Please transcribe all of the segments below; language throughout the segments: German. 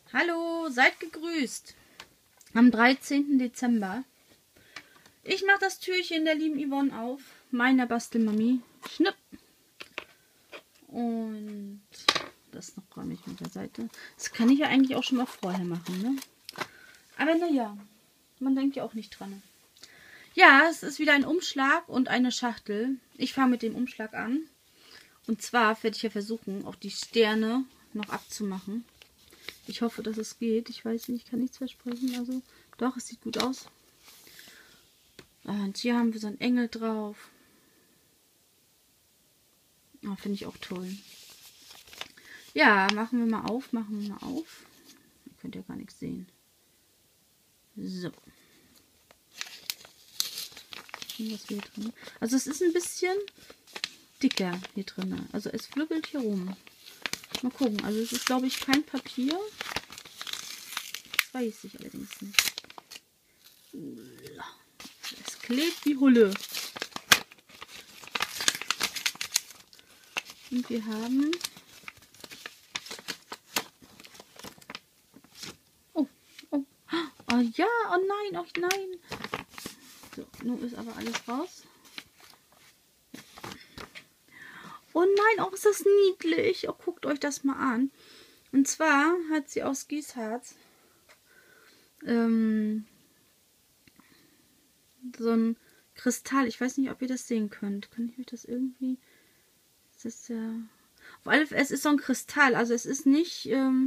Hallo, seid gegrüßt. Am 13. Dezember. Ich mache das Türchen der lieben Yvonne auf. Meiner Bastelmami. Schnipp. Und das noch räume ich mit der Seite. Das kann ich ja eigentlich auch schon mal vorher machen, ne? Aber naja, man denkt ja auch nicht dran. Ja, es ist wieder ein Umschlag und eine Schachtel. Ich fange mit dem Umschlag an. Und zwar werde ich ja versuchen, auch die Sterne noch abzumachen. Ich hoffe, dass es geht. Ich weiß nicht, ich kann nichts versprechen. Also, doch, es sieht gut aus. Und hier haben wir so einen Engel drauf. Oh, finde ich auch toll. Ja, machen wir mal auf, Ihr könnt ja gar nichts sehen. So. Was hier drin? Also es ist ein bisschen dicker hier drin. Also es flügelt hier rum. Mal gucken. Also es ist, glaube ich, kein Papier. Das weiß ich allerdings nicht. Es klebt wie Hulle. Und wir haben... Oh, oh. Oh ja, oh nein, oh nein. So, nun ist aber alles raus. Oh nein, oh, ist das niedlich. Oh, guckt euch das mal an. Und zwar hat sie aus Gießharz so ein Kristall. Ich weiß nicht, ob ihr das sehen könnt. Kann ich euch das irgendwie... Das ist ja... Auf alle Fälle, es ist so ein Kristall. Also es ist nicht...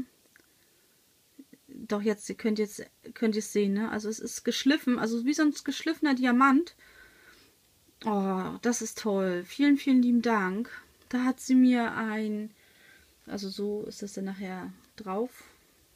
Doch, jetzt, ihr könnt es sehen, ne? Also es ist geschliffen. Also wie so ein geschliffener Diamant. Oh, das ist toll. Vielen, vielen lieben Dank. Da hat sie mir ein... Also so ist das dann nachher drauf.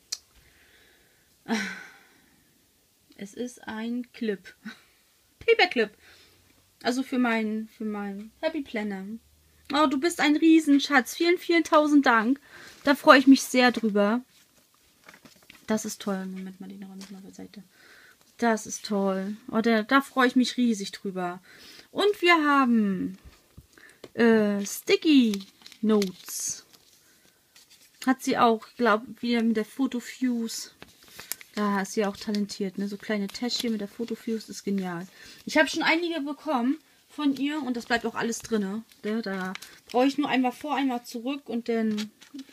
Es ist ein Clip. Paperclip. Also für mein Happy Planner. Oh, du bist ein Riesenschatz. Vielen, vielen tausend Dank. Da freue ich mich sehr drüber. Das ist toll. Moment mal, den räume ich mal beiseite. Das ist toll. Oh, da freue ich mich riesig drüber. Und wir haben Sticky Notes. Hat sie auch, glaube ich, wieder mit der Photofuse. Da ist sie auch talentiert, ne? So kleine Täschchen mit der Photofuse ist genial. Ich habe schon einige bekommen von ihr und das bleibt auch alles drin. Ne? Da brauche ich nur einmal vor, einmal zurück und dann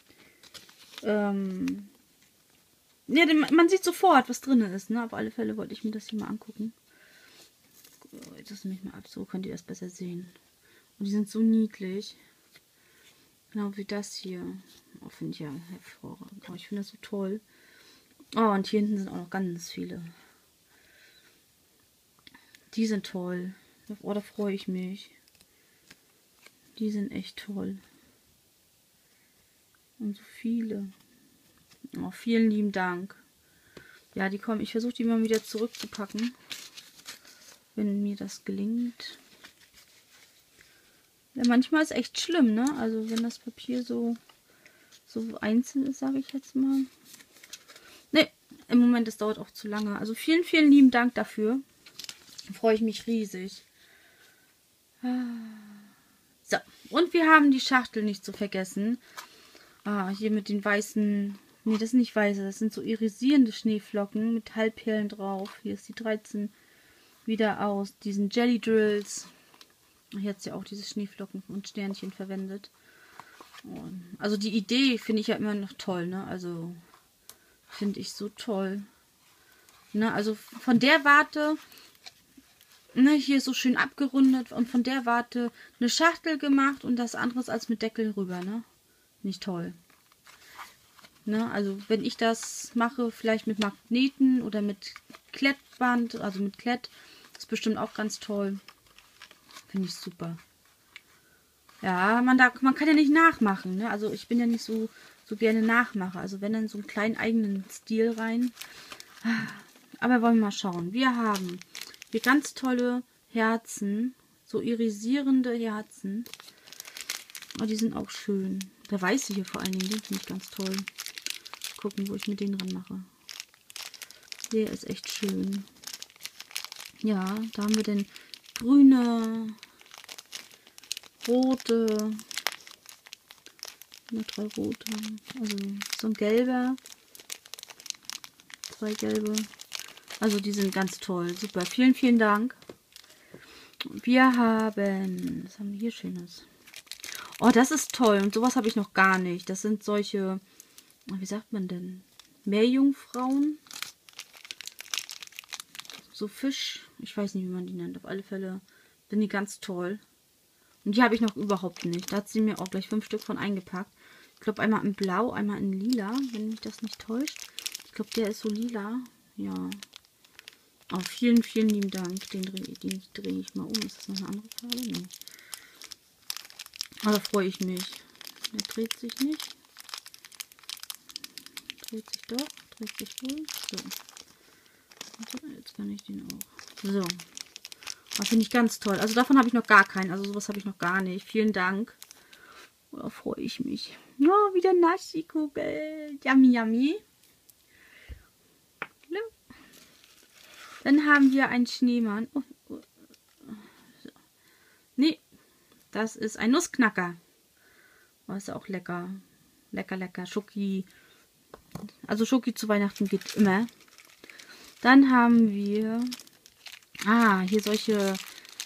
ja, man sieht sofort, was drin ist. Ne? Auf alle Fälle wollte ich mir das hier mal angucken. Jetzt lasse ich mich mal ab, so könnt ihr das besser sehen. Und die sind so niedlich. Genau wie das hier. Oh, finde ich ja hervorragend. Oh, ich finde das so toll. Oh, und hier hinten sind auch noch ganz viele. Die sind toll. Oh, da freue ich mich. Die sind echt toll. Und so viele. Oh, vielen lieben Dank. Ja, die kommen. Ich versuche die mal wieder zurückzupacken. Wenn mir das gelingt. Ja, manchmal ist echt schlimm, ne? Also wenn das Papier so einzeln ist, sage ich jetzt mal. Ne, im Moment, das dauert auch zu lange. Also vielen, vielen lieben Dank dafür. Da freue ich mich riesig. So, und wir haben die Schachtel nicht zu vergessen. Hier mit den weißen... Ne, das sind nicht weiße, das sind so irisierende Schneeflocken mit Halbperlen drauf. Hier ist die 13 wieder aus diesen Jelly Drills. Hier hat sie auch diese Schneeflocken und Sternchen verwendet. Also die Idee finde ich ja immer noch toll, ne? Also finde ich so toll. Ne? Also von der Warte, ne, hier ist so schön abgerundet und von der Warte eine Schachtel gemacht und das andere als mit Deckel rüber, ne? Nicht toll. Ne? Also wenn ich das mache, vielleicht mit Magneten oder mit Klettband, also mit Klett, ist bestimmt auch ganz toll. Finde ich super. Ja, man kann ja nicht nachmachen, ne? Also ich bin ja nicht so gerne Nachmacher. Also wenn dann so einen kleinen eigenen Stil rein. Aber wollen wir mal schauen. Wir haben hier ganz tolle Herzen. So irisierende Herzen. Oh, die sind auch schön. Der weiße hier vor allen Dingen, den finde ich ganz toll. Gucken, wo ich mit denen dran mache. Der ist echt schön. Ja, da haben wir den grüne, rote, 3 rote, also so ein gelber 3 gelbe. Also die sind ganz toll. Super. Vielen, vielen Dank. Wir haben... Was haben wir hier Schönes? Oh, das ist toll. Und sowas habe ich noch gar nicht. Das sind solche... Wie sagt man denn? Meerjungfrauen. So Fisch. Ich weiß nicht, wie man die nennt. Auf alle Fälle sind die ganz toll. Und die habe ich noch überhaupt nicht. Da hat sie mir auch gleich 5 Stück von eingepackt. Ich glaube, einmal in Blau, einmal in Lila, wenn mich das nicht täuscht. Ich glaube, der ist so lila. Ja. Oh, vielen, vielen lieben Dank. Den drehe ich mal um. Ist das noch eine andere Farbe? Nee. Aber da freue ich mich. Der dreht sich nicht. Dreht sich doch. Dreht sich wohl. So. Jetzt kann ich den auch. So. Das finde ich ganz toll. Also davon habe ich noch gar keinen. Also sowas habe ich noch gar nicht. Vielen Dank. Da freue ich mich. Ja, wieder Naschi-Kugel. Yummy, yummy. Dann haben wir einen Schneemann. Oh, oh. So. Nee, das ist ein Nussknacker. Oh, ist auch lecker. Lecker, lecker. Schoki. Also Schoki zu Weihnachten geht immer. Dann haben wir... hier solche...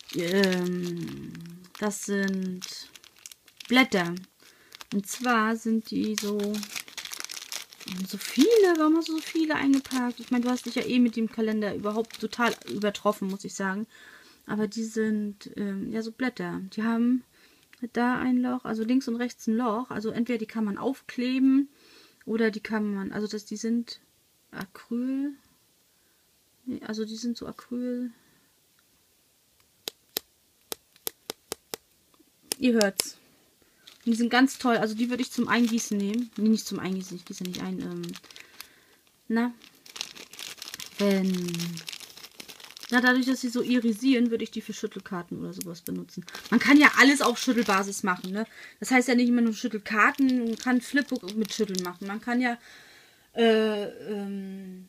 das sind Blätter. Und zwar sind die so... So viele, warum hast du so viele eingepackt? Ich meine, du hast dich ja eh mit dem Kalender überhaupt total übertroffen, muss ich sagen. Aber die sind, ja, so Blätter. Die haben da ein Loch, also links und rechts ein Loch. Also entweder die kann man aufkleben oder die kann man, also die sind Acryl. Nee, also die sind so Acryl. Ihr hört's. Und die sind ganz toll. Also die würde ich zum Eingießen nehmen. Nee, nicht zum Eingießen. Ich gieße ja nicht ein. Dadurch, dass sie so irisieren, würde ich die für Schüttelkarten oder sowas benutzen. Man kann ja alles auf Schüttelbasis machen, ne? Das heißt ja nicht immer nur Schüttelkarten. Man kann Flipbook mit Schütteln machen. Man kann ja eine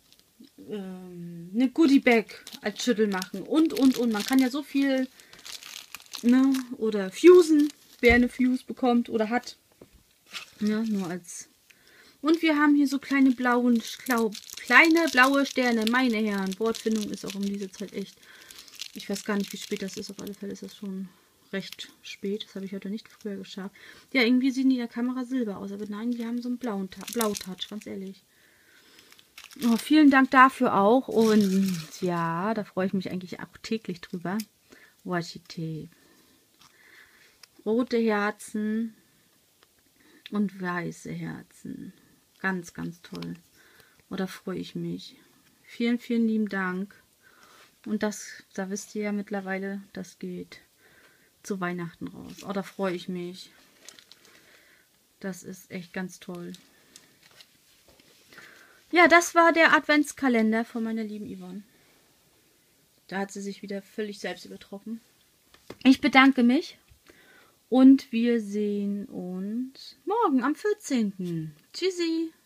Goodie-Bag als Schüttel machen. Und. Man kann ja so viel, ne? Oder fusen. Wer eine Fuse bekommt oder hat. Ja, nur als... Und wir haben hier so kleine blaue Sterne, meine Herren. Wortfindung ist auch um diese Zeit echt... Ich weiß gar nicht, wie spät das ist. Auf alle Fälle ist das schon recht spät. Das habe ich heute nicht früher geschafft. Ja, irgendwie sehen die in der Kamera silber aus. Aber nein, die haben so einen Blautouch, ganz ehrlich. Oh, vielen Dank dafür auch. Und ja, da freue ich mich eigentlich auch täglich drüber. Washi-Tape. Rote Herzen und weiße Herzen. Ganz, ganz toll. Oh, da freue ich mich. Vielen, vielen lieben Dank. Und das, da wisst ihr ja mittlerweile, das geht zu Weihnachten raus. Oh, da freue ich mich. Das ist echt ganz toll. Ja, das war der Adventskalender von meiner lieben Yvonne. Da hat sie sich wieder völlig selbst übertroffen. Ich bedanke mich. Und wir sehen uns morgen am 14. Tschüssi.